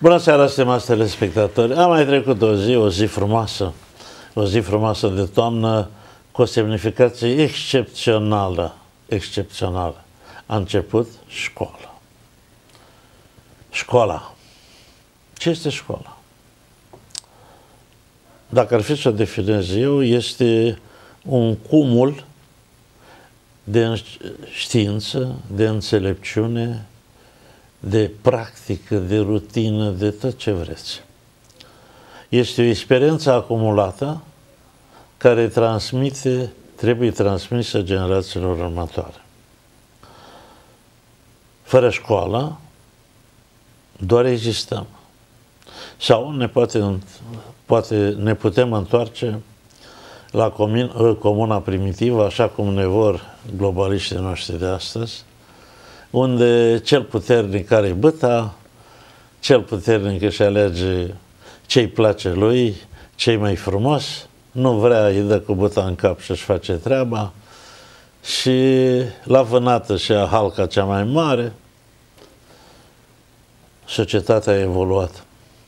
Bună seara, stimați telespectatori! Am mai trecut o zi frumoasă de toamnă cu o semnificație excepțională. A început școala. Școala. Ce este școala? Dacă ar fi să o definez eu, este un cumul de știință, de înțelepciune, de practică, de rutină, de tot ce vreți. Este o experiență acumulată care trebuie transmisă generațiilor următoare. Fără școală, doar existăm. Sau ne putem întoarce la comuna primitivă, așa cum ne vor globaliștii noștri de astăzi, unde cel puternic are băta, cel puternic își alege ce-i place lui, ce-i mai frumos, nu vrea, îi dă cu băta în cap și își face treaba, și la vânată și a halca cea mai mare. Societatea a evoluat.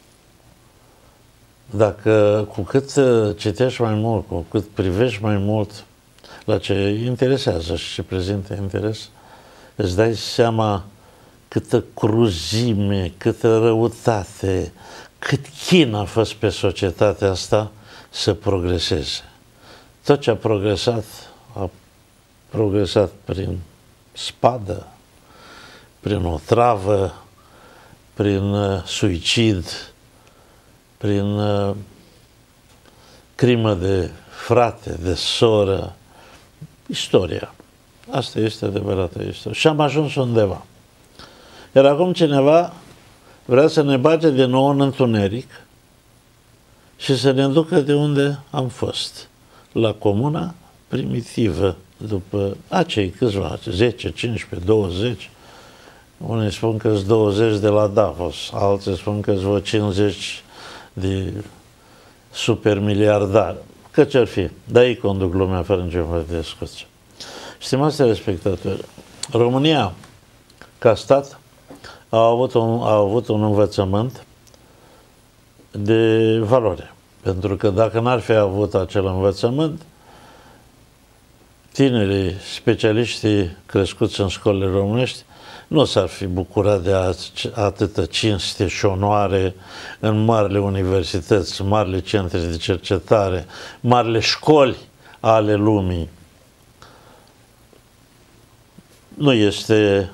Dacă cu cât citești mai mult, cu cât privești mai mult la ce interesează și ce prezintă interes, îți dai seama câtă cruzime, câtă răutate, cât chin a fost pe societatea asta să progreseze. Tot ce a progresat prin spadă, prin otravă, prin suicid, prin crimă de frate, de soră, istoria. Asta este adevărată istorie. Și am ajuns undeva. Iar acum cineva vrea să ne bage din nou în întuneric și să ne ducă de unde am fost. La comuna primitivă, după acei câțiva, 10, 15, 20, unii spun că sunt 20 de la Davos, alții spun că sunt 50 de supermiliardari. Că ce-ar fi? Dar ei conduc lumea fără niciun fel de discuție. Stimați telespectatori, România, ca stat, a avut un învățământ de valoare. Pentru că dacă n-ar fi avut acel învățământ, tinerii specialiștii crescuți în școlile românești nu s-ar fi bucurat de atâtă cinste și onoare în marile universități, marile centre de cercetare, marile școli ale lumii. Nu este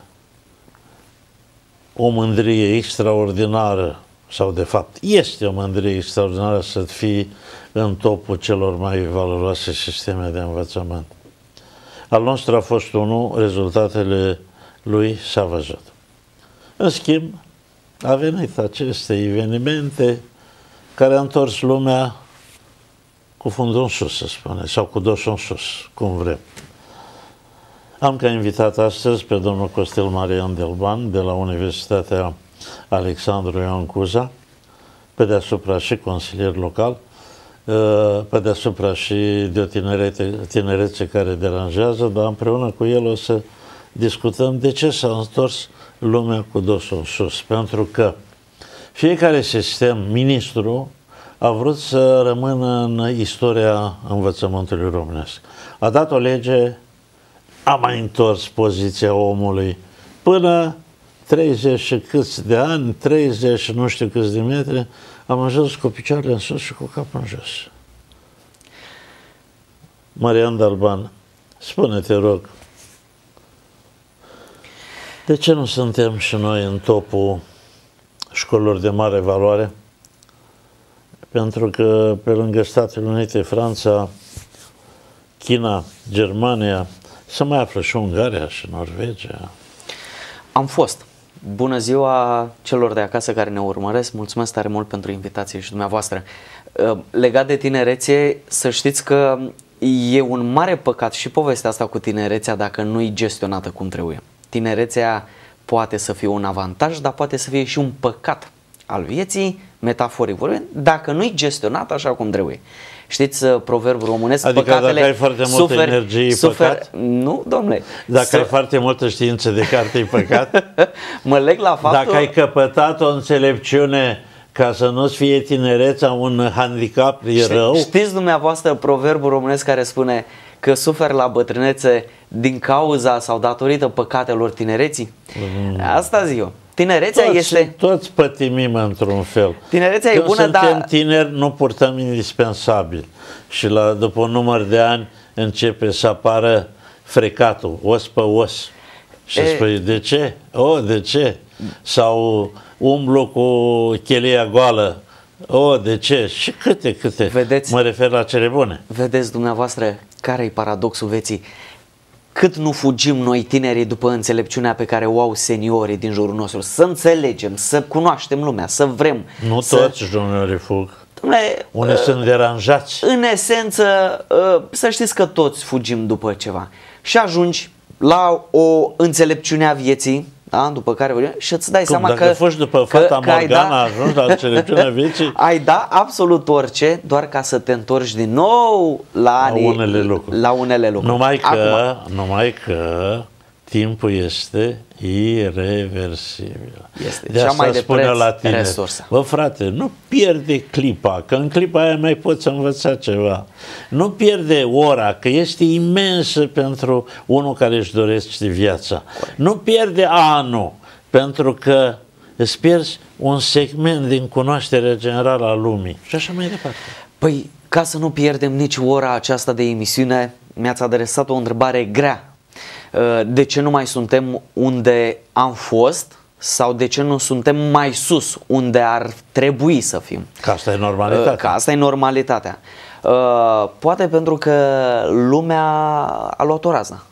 o mândrie extraordinară, sau de fapt este o mândrie extraordinară să fii în topul celor mai valoroase sisteme de învățământ. Al nostru a fost unul, rezultatele lui s-a văzut. În schimb, a venit aceste evenimente care au întors lumea cu fundul în sus, să spune, sau cu dosul în sus, cum vrem. Am ca invitat astăzi pe domnul Costel Marian Delban de la Universitatea Alexandru Ioan Cuza, pe deasupra și consilier local, pe deasupra și de o tinerețe care deranjează, dar împreună cu el o să discutăm de ce s-a întors lumea cu dosul în sus. Pentru că fiecare sistem, ministru, a vrut să rămână în istoria învățământului românesc. A dat o lege, a mai întors poziția omului până 30 și câți de ani, 30 și nu știu câți de metri, am ajuns cu picioarele în sus și cu capul în jos. Marian Delban, spune-te, rog, de ce nu suntem și noi în topul școlilor de mare valoare? Pentru că pe lângă Statele Unite, Franța, China, Germania, se mai află și Ungaria și Norvegia. Am fost. Bună ziua celor de acasă care ne urmăresc. Mulțumesc tare mult pentru invitație și dumneavoastră. Legat de tinerețe, să știți că e un mare păcat și povestea asta cu tinerețea dacă nu e gestionată cum trebuie. Tinerețea poate să fie un avantaj, dar poate să fie și un păcat al vieții, metaforic vorbind, dacă nu e gestionată așa cum trebuie. Știți proverbul românesc? Adică dacă ai foarte multă energie, e păcat? Nu, domnule. Dacă ai foarte multă știință de carte, e păcat? Mă leg la faptul... Dacă ai căpătat o înțelepciune ca să nu-ți fie tinerețea un handicap, e rău? Știți dumneavoastră proverbul românesc care spune că suferi la bătrânețe din cauza sau datorită păcatelor tinereții? Asta zic eu. Tinerețea este... Toți pătimim într-un fel. Tinerețea e bună, dar... Când suntem tineri, nu purtăm indispensabil. Și după un număr de ani începe să apară frecatul, os pe os. Și spui, de ce? De ce? Sau umblu cu chelia goală. De ce? Și câte. Vedeți, mă refer la cele bune. Vedeți dumneavoastră care e paradoxul vieții? Cât nu fugim noi tinerii după înțelepciunea pe care o au seniorii din jurul nostru, să înțelegem, să cunoaștem lumea, să vrem. Nu toți juniorii fug. Dom'le, unii sunt deranjați. În esență, să știți că toți fugim după ceva. Și ajungi la o înțelepciune a vieții, da? După care vorbim, și îți dai seama dacă fugi după fata Morgana, ajungi la înțelepciunea vieții? Ai da absolut orice, doar ca să te întorci din nou la unele lucruri. Numai că timpul este ireversibil. Este cea mai de preț resursă. Bă, frate, nu pierde clipa, că în clipa aia mai poți învăța ceva. Nu pierde ora, că este imensă pentru unul care își dorește viața. Nu pierde anul, pentru că îți pierzi un segment din cunoașterea generală a lumii. Și așa mai departe. Păi, ca să nu pierdem nici ora aceasta de emisiune, mi-ați adresat o întrebare grea. De ce nu mai suntem unde am fost sau de ce nu suntem mai sus unde ar trebui să fim? Că asta e normalitatea. Că asta e normalitatea. Poate pentru că lumea a luat o rază.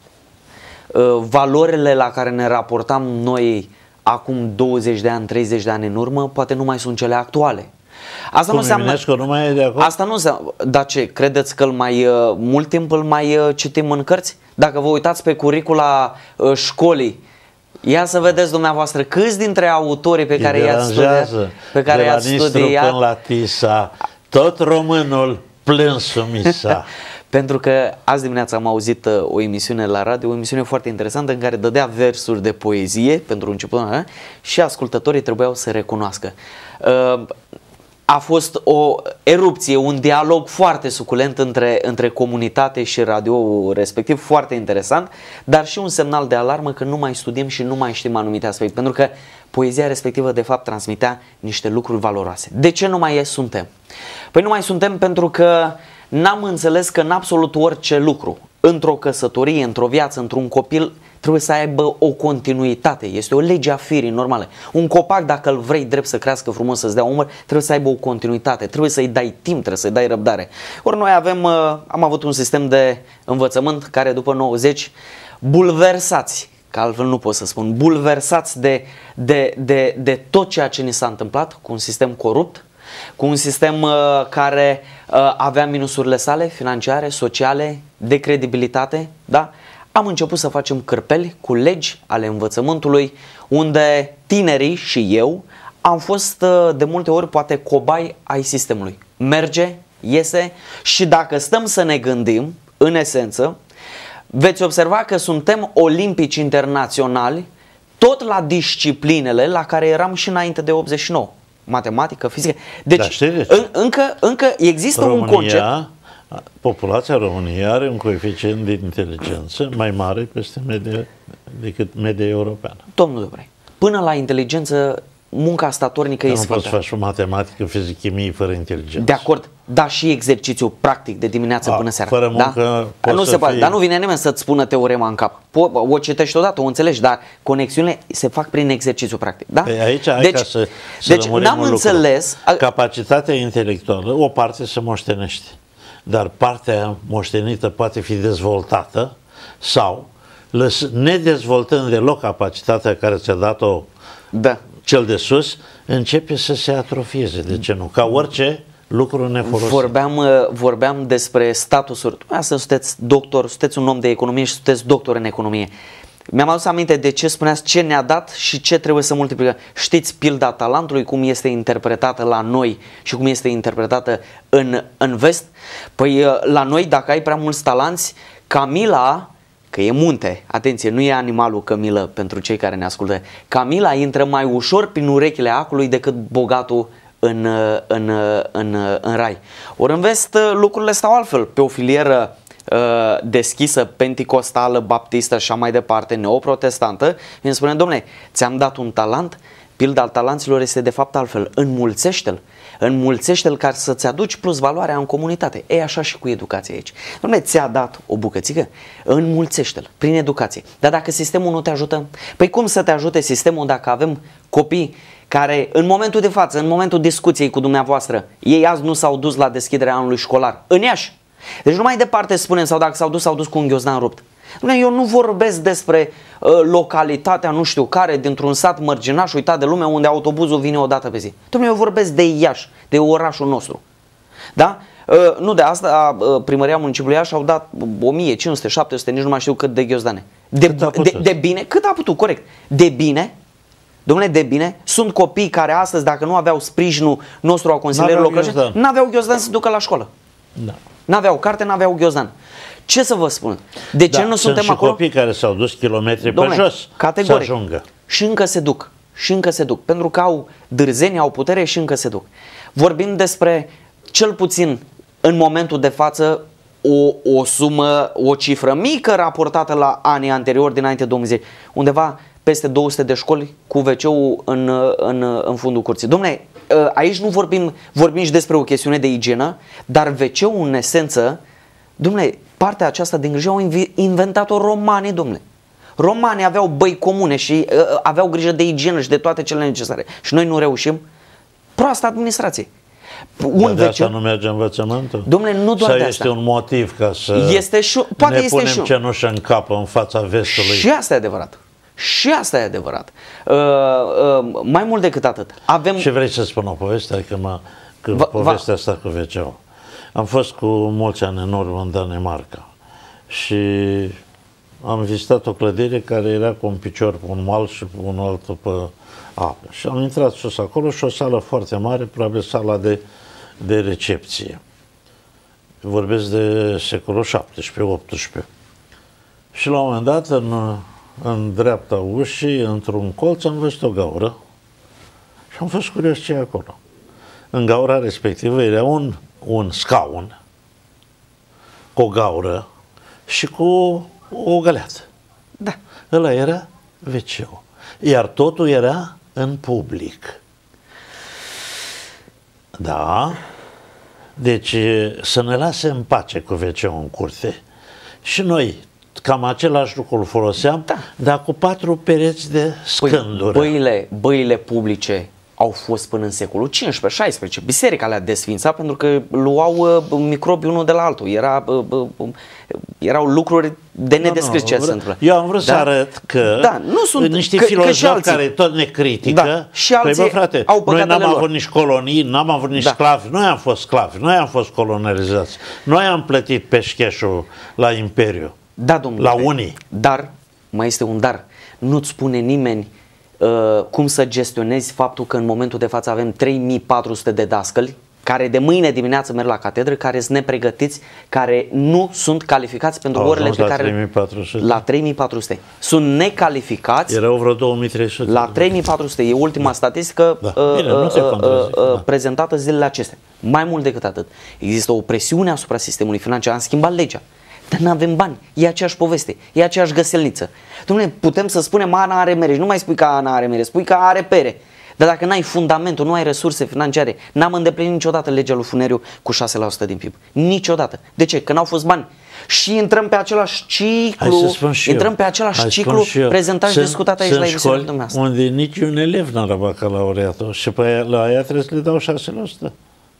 Valorile la care ne raportam noi acum 20 de ani, 30 de ani în urmă, poate nu mai sunt cele actuale. Asta nu înseamnă că nu mai e de acord? Asta nu înseamnă. Dar ce? Credeți că mult timp îl mai citim în cărți? Dacă vă uitați pe curicula școlii, ia să vedeți dumneavoastră câți dintre autorii pe care i-ați studiat, până la Tisa, tot românul plânsul misa. Pentru că azi dimineața am auzit o emisiune la radio, o emisiune foarte interesantă în care dădea versuri de poezie pentru început și ascultătorii trebuiau să recunoască. A fost o erupție, un dialog foarte suculent între comunitate și radio respectiv, foarte interesant, dar și un semnal de alarmă că nu mai studiem și nu mai știm anumite aspecte, pentru că poezia respectivă de fapt transmitea niște lucruri valoroase. De ce nu mai suntem? Păi nu mai suntem pentru că n-am înțeles că în absolut orice lucru, într-o căsătorie, într-o viață, într-un copil, trebuie să aibă o continuitate. Este o lege a firii normală. Un copac, dacă îl vrei drept să crească frumos, să-ți dea umăr, trebuie să aibă o continuitate. Trebuie să-i dai timp, trebuie să-i dai răbdare. Ori noi am avut un sistem de învățământ care după 90 bulversați, că altfel nu pot să spun, bulversați de tot ceea ce ni s-a întâmplat, cu un sistem corupt, cu un sistem care avea minusurile sale financiare, sociale, de credibilitate, da? Am început să facem cârpeli cu legi ale învățământului, unde tinerii și eu am fost de multe ori poate cobai ai sistemului. Merge, iese și dacă stăm să ne gândim, în esență, veți observa că suntem olimpici internaționali tot la disciplinele la care eram și înainte de 89. Matematică, fizică. Deci încă există un concept. Populația României are un coeficient de inteligență mai mare decât media europeană. Domnul Dobrei, până la inteligență, munca statornică e sfântă. Nu poți să faci matematică, fizică, chimie fără inteligență. De acord, dar și exercițiu practic de dimineață până seara. Fără muncă nu se poate, dar nu vine nimeni să-ți spună teorema în cap. O citești odată, o înțelegi, dar conexiunile se fac prin exercițiu practic. Da? Aici, ca să n-am înțeles. Capacitatea intelectuală, o parte se moștenește. Dar partea moștenită poate fi dezvoltată sau, nedezvoltând deloc capacitatea care ți-a dat-o cel de sus, începe să se atrofieze. De ce nu? Ca orice lucru nefolosit. Vorbeam despre statusuri. Asta sunteți doctor, sunteți un om de economie și sunteți doctor în economie. Mi-am adus aminte de ce spuneați, ce ne-a dat și ce trebuie să multiplicăm. Știți pilda talentului, cum este interpretată la noi și cum este interpretată în vest? Păi la noi, dacă ai prea mulți talanți, Camila, că e munte, atenție, nu e animalul cămilă pentru cei care ne ascultă, Camila intră mai ușor prin urechile acului decât bogatul în rai. Ori în vest lucrurile stau altfel, pe o filieră deschisă, penticostală, baptistă și așa mai departe, neoprotestantă, îmi spune, dom'le, ți-am dat un talent, pilda talanților este de fapt altfel, înmulțește-l ca să-ți aduci plus valoarea în comunitate. E așa și cu educația aici. Dom'le, ți-a dat o bucățică, înmulțește-l prin educație. Dar dacă sistemul nu te ajută, păi cum să te ajute sistemul dacă avem copii care în momentul de față, în momentul discuției cu dumneavoastră, ei azi nu s-au dus la deschiderea anului școlar, în Iași. Deci nu mai departe spunem, sau dacă s-au dus cu un ghiozdan rupt. Eu nu vorbesc despre localitatea nu știu care, dintr-un sat mărginaș uitat de lume, unde autobuzul vine o dată pe zi. Eu vorbesc de Iași, de orașul nostru. Da? Nu de asta, primăria municipiului Iași au dat 1500, 700, nici nu mai știu cât de ghiozdane. De bine, cât a putut, corect. De bine, dom'le, de bine, sunt copii care astăzi, dacă nu aveau sprijinul nostru a consilierilor locali, n-aveau ghiozdan să ducă la școală. Da. N-aveau carte, n-aveau ghiozdan. Ce să vă spun? De ce nu suntem și acolo? Copii care s-au dus kilometri pe jos categoric, să ajungă. Și încă se duc. Și încă se duc. Pentru că au dârzeni, au putere și încă se duc. Vorbim despre, cel puțin în momentul de față, o sumă, o cifră mică raportată la anii anteriori, dinainte 2010. Undeva peste 200 de școli cu WC-ul în fundul curții. Dom'le, aici nu vorbim și despre o chestiune de igienă, dar WC-ul în esență, dom'le, partea aceasta de îngrijire au inventat-o romanii, dom'le. Romanii aveau băi comune și aveau grijă de igienă și de toate cele necesare. Și noi nu reușim? Proastă administrație. De asta nu merge învățământul? Dom'le, nu doar de asta. Este un motiv ca să poate ne punem cenușă în cap în fața vestului? Și asta e adevărat. Și asta e adevărat. Mai mult decât atât. Și vrei să spun o poveste? Adică povestea asta cu WC-ul. Am fost cu mulți ani în urmă în Danemarca și am vizitat o clădire care era cu un picior pe un mal și un altul pe apă. Și am intrat sus acolo și o sală foarte mare, probabil sala de recepție. Vorbesc de secolul XVII-XVIII. Și la un moment dat, în dreapta ușii, într-un colț, am văzut o gaură și am fost curios ce e acolo. În gaura respectivă era un scaun cu o gaură și cu o găleată. Da. Ăla era WC-ul. Iar totul era în public. Da. Deci să ne lase în pace cu WC-ul în curte. Și noi cam același lucru îl foloseam, dar cu 4 pereți de scândură. Băile publice au fost până în secolul XV-XVI. Biserica le-a desfințat pentru că luau microbi unul de la altul. Erau lucruri de nedescris ce se întâmplă. Eu am vrut să arăt că nu sunt, niște filozofi care tot ne critică, și alții frate, noi n-am avut nici colonii, n-am avut nici sclavi, noi am fost sclavi, noi am fost colonializați, noi am plătit peșcheșul la Imperiu, la unii. Dar, mai este un dar, nu-ți spune nimeni cum să gestionezi faptul că în momentul de față avem 3400 de dascăli care de mâine dimineață merg la catedră, care sunt nepregătiți, care nu sunt calificați pentru orele pe care... 3400. La 3400. Sunt necalificați. Erau vreo 2300. La 3400. E ultima statistică prezentată zilele acestea. Mai mult decât atât. Există o presiune asupra sistemului financiar. Am schimbat legea. Dar nu avem bani. E aceeași poveste. E aceeași găselniță. Dom'le, putem să spunem Ana are mere. Nu mai spui că Ana are mere. Spui că are pere. Dar dacă n-ai fundamentul, nu ai resurse financiare, n-am îndeplinit niciodată legea lui Funeriu cu 6% din PIB. Niciodată. De ce? Că n-au fost bani. Și intrăm pe același ciclu, prezentat și discutat aici la emisiunea dumneavoastră. Unde nici un elev n-a bacalaureatul și pe la aia trebuie să le dau 6%.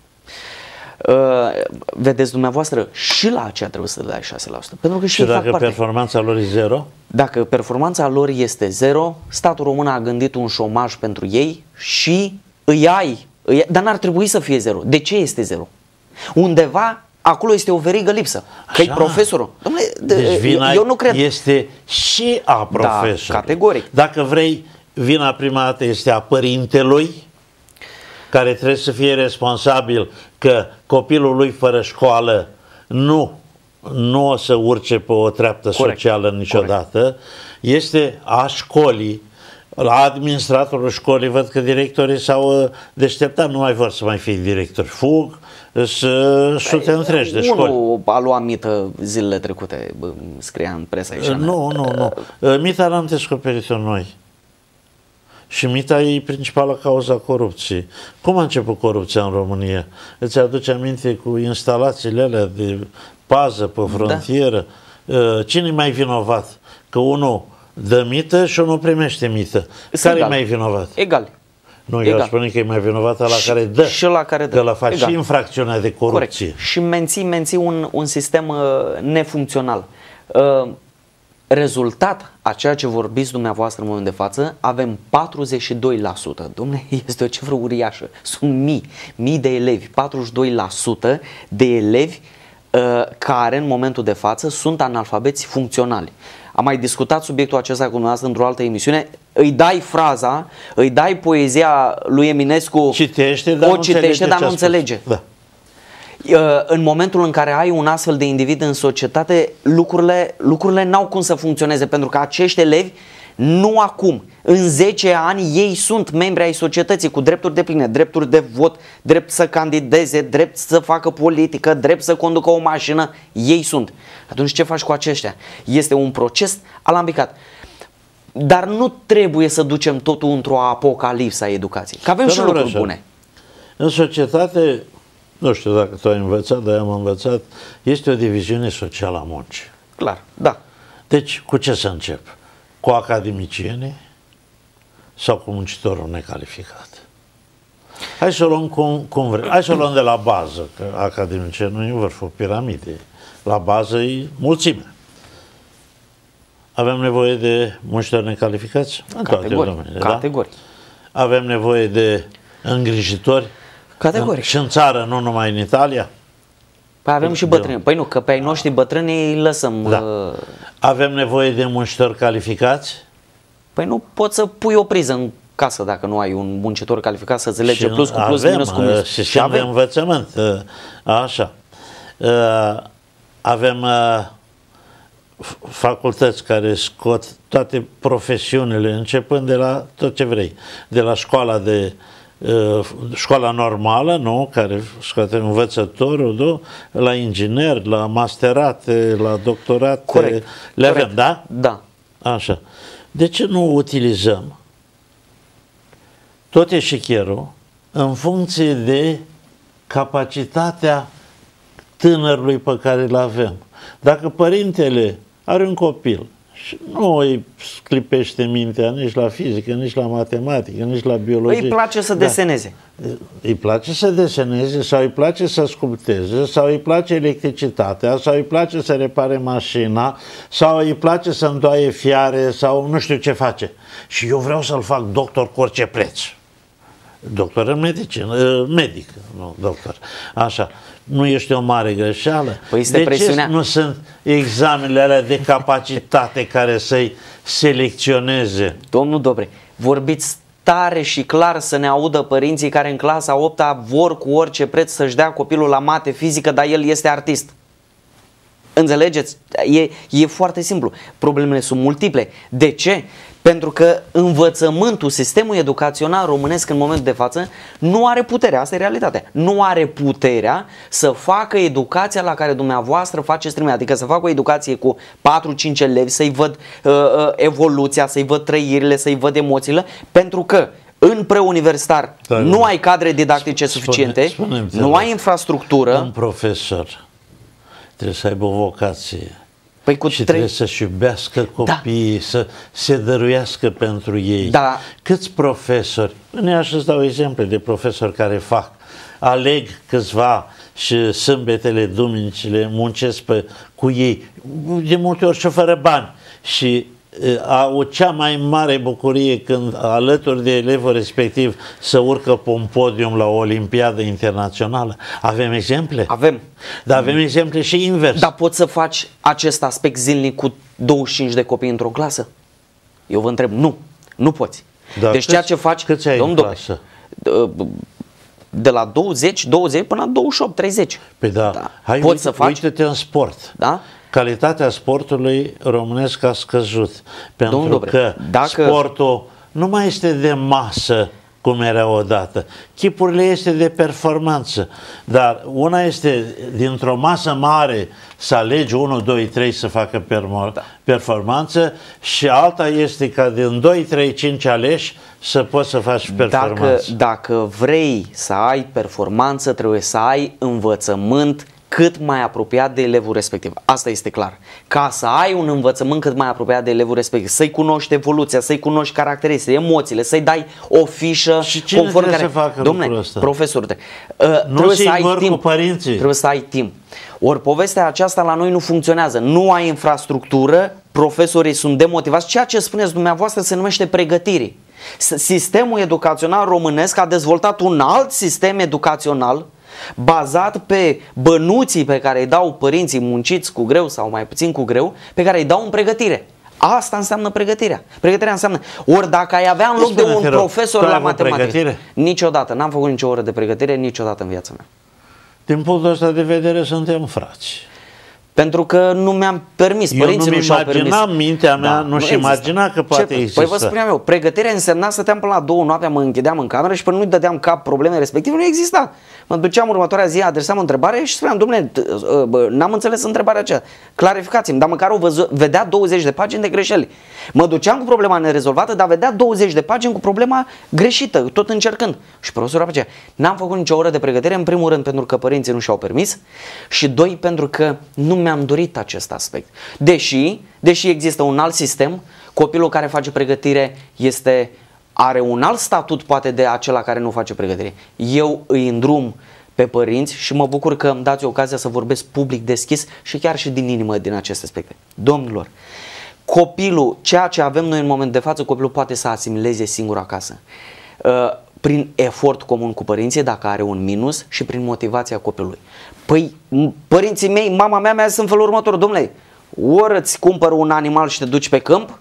Vedeți dumneavoastră, și la aceea trebuie să le dai 6%. Pentru că și dacă performanța lor e 0? Dacă performanța lor este 0, statul român a gândit un șomaj pentru ei și dar n-ar trebui să fie 0. De ce este 0? Undeva acolo este o verigă lipsă. Că-i profesorul. Dom'le, deci vina eu nu cred. este și a profesorului. Da, categoric. Dacă vrei, vina prima dată este a părintelui, care trebuie să fie responsabil că copilul lui fără școală nu o să urce pe o treaptă socială niciodată. Corect. Este a școlii, la administratorul școlii, văd că directorii s-au deșteptat, nu mai vor să mai fie directori, fug, sute întregi de școli. Unul a luat mită zilele trecute, scria în presa aici. Nu. Mita n-am descoperit-o noi. Și mita e principala cauza corupției. Cum a început corupția în România? Îți aduce aminte cu instalațiile alea de pază pe frontieră? Da. Cine e mai vinovat? Că unul dă mită și unul primește mită. Care e mai vinovat? Egal. Nu, eu spune că e mai vinovat la care dă. Și la care dă. Că la face și infracțiunea de corupție. Corect. Și menții un sistem nefuncțional. Rezultat a ceea ce vorbiți dumneavoastră în momentul de față, avem 42%. Dom'le, este o cifră uriașă. Sunt mii de elevi. 42% de elevi care în momentul de față sunt analfabeți funcționali. Am mai discutat subiectul acesta cu dumneavoastră într-o altă emisiune. Îi dai fraza, îi dai poezia lui Eminescu, citește, dar nu înțelege. Da. În momentul în care ai un astfel de individ în societate, lucrurile n-au cum să funcționeze, pentru că acești elevi nu acum, în 10 ani ei sunt membri ai societății cu drepturi depline, drepturi de vot, drept să candideze, drept să facă politică, drept să conducă o mașină, ei sunt. Atunci ce faci cu aceștia? Este un proces alambicat. Dar nu trebuie să ducem totul într-o apocalipsă a educației, că avem și lucruri bune. În societate, nu știu dacă tu ai învățat, dar eu am învățat, este o diviziune socială a muncii. Clar, da. Deci, cu ce să încep? Cu academicienii sau cu muncitorul necalificat? Hai să o luăm cum vrem. Hai să o luăm de la bază, că academicienul e vârful piramidei. La bază e mulțime. Avem nevoie de muncitori necalificați? În toate domeniile, categoric. Da? Avem nevoie de îngrijitori? Categoric. Și în țară, nu numai în Italia? Păi avem și bătrâni. Păi nu, că pe ai noștri bătrâni îi lăsăm. Da. Avem nevoie de muncitori calificați? Păi nu poți să pui o priză în casă dacă nu ai un muncitor calificat să-ți lege plus cu plus, minus cu minus. Și avem de învățământ. Așa. Avem facultăți care scot toate profesiunile, începând de la tot ce vrei. De la școala normală, nu? Care scoate învățătorul, nu? La inginer, la masterate, la doctorate. Corect. Le avem, da? Da. Așa. De ce nu utilizăm tot eșichierul în funcție de capacitatea tânărului pe care îl avem? Dacă părintele are un copil și nu îi clipește mintea nici la fizică, nici la matematică, nici la biologie. Îi place să deseneze. Îi place să deseneze sau îi place să sculpteze sau îi place electricitatea sau îi place să repare mașina sau îi place să îndoaie fiare sau nu știu ce face. Și eu vreau să-l fac doctor cu orice preț. Doctor în medicină, medic, nu doctor. Așa. Nu este o mare greșeală? Păi este presiunea... ce nu sunt examenele alea de capacitate care să-i selecționeze? Domnul Dobre, vorbiți tare și clar să ne audă părinții care în clasa 8-a vor cu orice preț să-și dea copilul la mate, fizică, dar el este artist. Înțelegeți? E foarte simplu. Problemele sunt multiple. De ce? Pentru că învățământul, sistemul educațional românesc în momentul de față nu are puterea, asta e realitatea, nu are puterea să facă educația la care dumneavoastră faceți trimitere, adică să facă o educație cu 4-5 elevi, să-i văd evoluția, să-i văd trăirile, să-i văd emoțiile, pentru că în preuniversitar nu ai cadre didactice suficiente, nu ai infrastructură. Un profesor trebuie să aibă o vocație. Păi și trebuie să-și iubească copiii, să se dăruiască pentru ei. Da. Câți profesori, îți dau exemple de profesori care aleg câțiva și sâmbetele, duminicile, muncesc cu ei, de multe ori și fără bani. Și au cea mai mare bucurie când alături de elevul respectiv să urcă pe un podium la o olimpiadă internațională. Avem exemple? Avem. Dar avem exemple și invers. Dar poți să faci acest aspect zilnic cu 25 de copii într-o clasă? Eu vă întreb, nu. Nu poți. Da, deci ceea ce faci... Câți ai în clasă? De la 20 până la 28, 30. Păi da. Hai, poți să faci. Uite-te în sport. Da? Calitatea sportului românesc a scăzut. Pentru că sportul nu mai este de masă cum era odată. Chipurile este de performanță. Dar una este dintr-o masă mare să alegi 1, 2, 3 să facă performanță și alta este ca din 2, 3, 5 aleși să poți să faci performanță. Dacă vrei să ai performanță, trebuie să ai învățământ cât mai apropiat de elevul respectiv. Asta este clar. Ca să ai un învățământ cât mai apropiat de elevul respectiv, să-i cunoști evoluția, să-i cunoști caracteristicile, emoțiile, să-i dai o fișă conform care... să facă lucrul ăsta? Profesor, trebuie să ai timp. Cu părinții. Trebuie să ai timp. Ori povestea aceasta la noi nu funcționează. Nu ai infrastructură, profesorii sunt demotivați. Ceea ce spuneți dumneavoastră se numește pregătire. Sistemul educațional românesc a dezvoltat un alt sistem educațional bazat pe bănuții pe care îi dau părinții munciți cu greu sau mai puțin cu greu, pe care îi dau în pregătire. Asta înseamnă pregătirea. Pregătirea înseamnă, ori dacă ai avea în loc de un profesor la matematică, niciodată, n-am făcut nicio oră de pregătire, niciodată în viața mea. Din punctul ăsta de vedere suntem frați. Pentru că nu mi-am permis, părinții nu și-au permis. Mintea mea nu-și imagina că poate exista. Păi vă spuneam eu, pregătirea însemna stăteam până la 2 noaptea, mă închideam în cameră și până nu-i dădeam cap probleme respective, nu exista. Mă duceam următoarea zi, adresam o întrebare și spuneam, dom'le, n-am înțeles întrebarea aceea, clarificați-mi, dar măcar vedea 20 de pagini de greșeli. Mă duceam cu problema nerezolvată, dar vedea 20 de pagini cu problema greșită, tot încercând. Și profesorul aceea, n-am făcut nicio oră de pregătire, în primul rând pentru că părinții nu și-au permis și doi, pentru că nu mi-am dorit acest aspect. Deși există un alt sistem, copilul care face pregătire are un alt statut poate de acela care nu face pregătire. Eu îi îndrum pe părinți și mă bucur că îmi dați ocazia să vorbesc public, deschis și chiar și din inimă din aceste aspecte. Domnilor, copilul, ceea ce avem noi în moment de față, copilul poate să asimileze singur acasă. Prin efort comun cu părinții, dacă are un minus, și prin motivația copilului. Păi, părinții mei, mama mea mi-a zis în felul următor, domnule, ori îți cumpăr un animal și te duci pe câmp,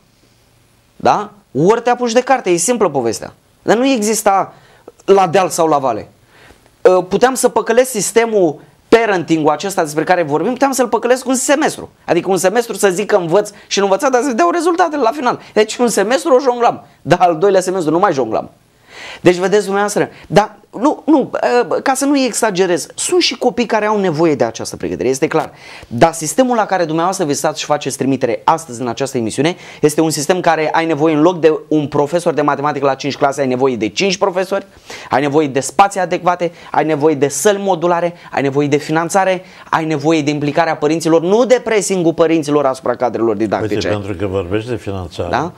da? Ori te apuci de carte, e simplă povestea. Dar nu exista la deal sau la vale. Puteam să păcălesc sistemul parenting-ul acesta despre care vorbim, puteam să-l păcălesc un semestru. Adică un semestru să zic că învăț și nu învățat, dar să dau rezultatele la final. Deci un semestru o jonglam, dar al doilea semestru nu mai jonglam. Deci vedeți dumneavoastră, dar ca să nu exagerez, sunt și copii care au nevoie de această pregătire, este clar. Dar sistemul la care dumneavoastră visați și faceți trimitere astăzi în această emisiune este un sistem care ai nevoie, în loc de un profesor de matematică la 5 clase, ai nevoie de 5 profesori, ai nevoie de spații adecvate, ai nevoie de săli modulare, ai nevoie de finanțare, ai nevoie de implicarea părinților, nu de pressing-ul părinților asupra cadrelor didactice. Uite, pentru că vorbești de finanțare, da?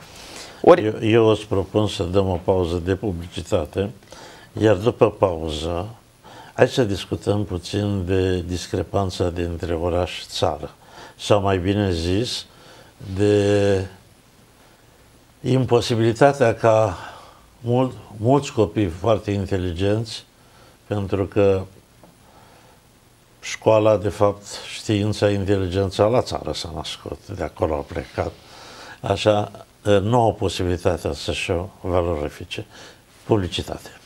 Eu îți propun să dăm o pauză de publicitate, iar după pauză hai să discutăm puțin de discrepanța dintre oraș și țară, sau mai bine zis, de imposibilitatea ca mulți copii foarte inteligenți, pentru că școala, de fapt, știința, inteligența la țară s-a născut, de acolo au plecat, așa, nu au posibilitatea să-și o valorifice. Publicitate.